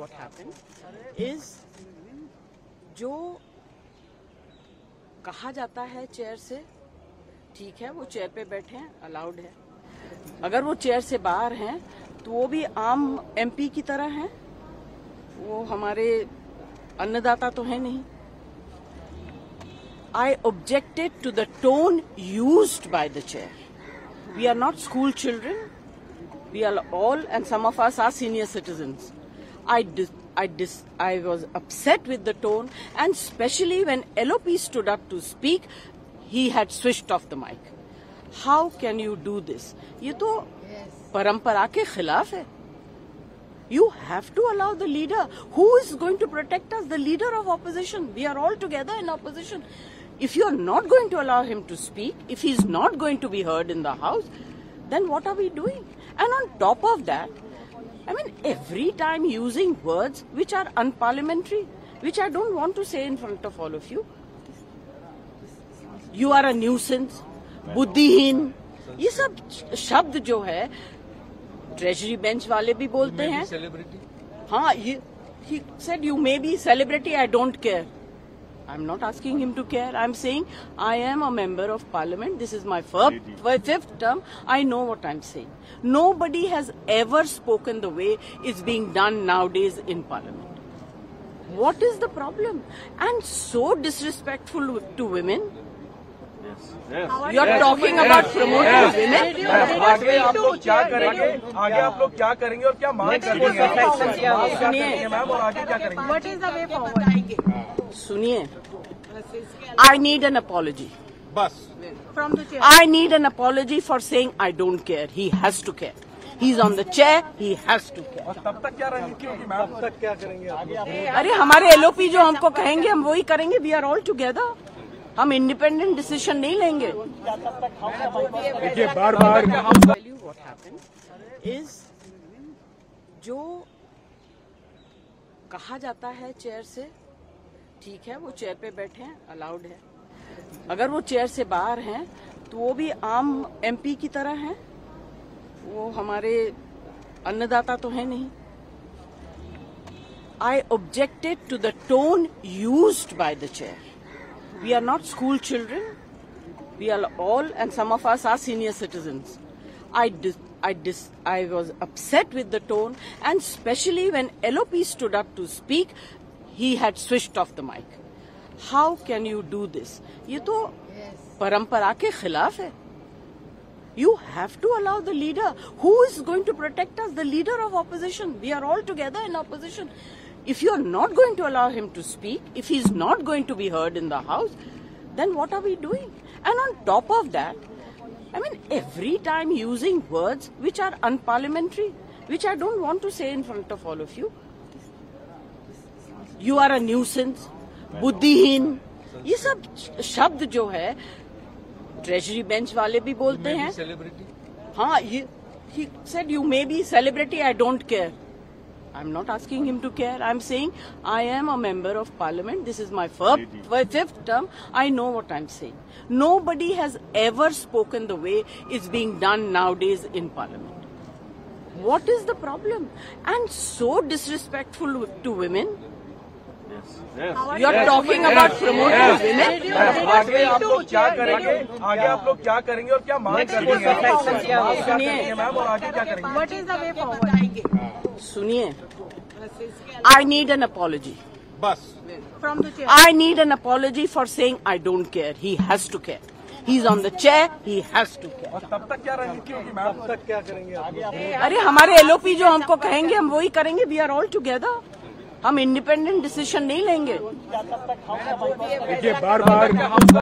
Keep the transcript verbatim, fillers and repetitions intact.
what happened is जो कहा जाता है चेयर से, ठीक है, वो चेयर पे बैठे हैं, अलाउड है। अगर वो चेयर से बाहर हैं तो वो भी आम एमपी की तरह हैं, वो हमारे अन्नदाता तो है नहीं। I objected to the tone used by the chair. We are not school children. We are all, and some of us are senior citizens. I dis, I dis, I was upset with the tone, and especially when L O P stood up to speak, he had switched off the mic. How can you do this? ये तो परंपरा के खिलाफ है. You have to allow the leader. Who is going to protect us? The leader of opposition. We are all together in opposition. If you are not going to allow him to speak, if he is not going to be heard in the House, then what are we doing? And on top of that, I mean, every time using words which are unparliamentary, which I don't want to say in front of all of you. You are a nuisance, बुद्धिहीन, ये सब शब्द जो है treasury bench वाले भी बोलते हैं। हाँ, ये he said you may be celebrity, I don't care. I'm not asking him to care. I'm saying I am a member of parliament. This is my fifth term. I know what I'm saying. Nobody has ever spoken the way it's being done nowadays in parliament. What is the problem? And so disrespectful to women. Yes. You are yes. talking yes. about promoting yes. women. yes. आगे आप लोग क्या करेंगे? आगे आप लोग क्या करेंगे और क्या मांग करेंगे? सुनिए मैम, और आगे क्या करेंगे? What is the way forward? सुनिए, I need an apology. बस. From the chair. I need an apology for saying I don't care. He has to care. He's on the chair. He has to care. और तब तक क्या रणनीति होगी ma'am? तब तक क्या करेंगे? अरे हमारे एलओपी जो हमको कहेंगे हम वही करेंगे. We are all together. हम इंडिपेंडेंट डिसीजन नहीं लेंगे. देखिए बार बार what happened is जो कहा जाता है चेयर से, ठीक है, वो चेयर पे बैठे हैं, अलाउड है। अगर वो चेयर से बाहर हैं तो वो भी आम एमपी की तरह हैं, वो हमारे अन्नदाता तो है नहीं। I objected to the tone used by the chair. We are not school children. We are all, and some of us are senior citizens. I dis, I dis, I was upset with the tone, and especially when L O P stood up to speak, he had switched off the mic. How can you do this? ये तो परंपरा के खिलाफ है. You have to allow the leader. Who is going to protect us? The leader of opposition. We are all together in opposition. If you are not going to allow him to speak, if he is not going to be heard in the House, then what are we doing? And on top of that, I mean, every time using words which are unparliamentary, which I don't want to say in front of all of you. You are a nuisance, बुद्धिहीन, ये सब शब्द जो है treasury bench वाले भी बोलते हैं। हाँ, ये he said you may be celebrity, I don't care. I'm not asking him to care. I'm saying I am a member of parliament. This is my fifth term. I know what I'm saying. Nobody has ever spoken the way it's being done nowadays in parliament. What is the problem? And so disrespectful to women. Yes. You are talking about promoting yes. women. आगे आप लोग क्या करेंगे? आगे आप लोग क्या करेंगे और क्या मांग करेंगे? सुनिए मैम, और आगे क्या करेंगे? What is the way forward? सुनिए, I need an apology. बस. From the chair. I need an apology for saying I don't care. He has to care. He's on the chair. He has to care. और तब तक क्या रणनीति होगी ma'am? तब तक क्या करेंगे? अरे हमारे एलओपी जो हमको कहेंगे हम वही करेंगे. We are all together. हम इंडिपेंडेंट डिसीजन नहीं लेंगे. देखिए बार बार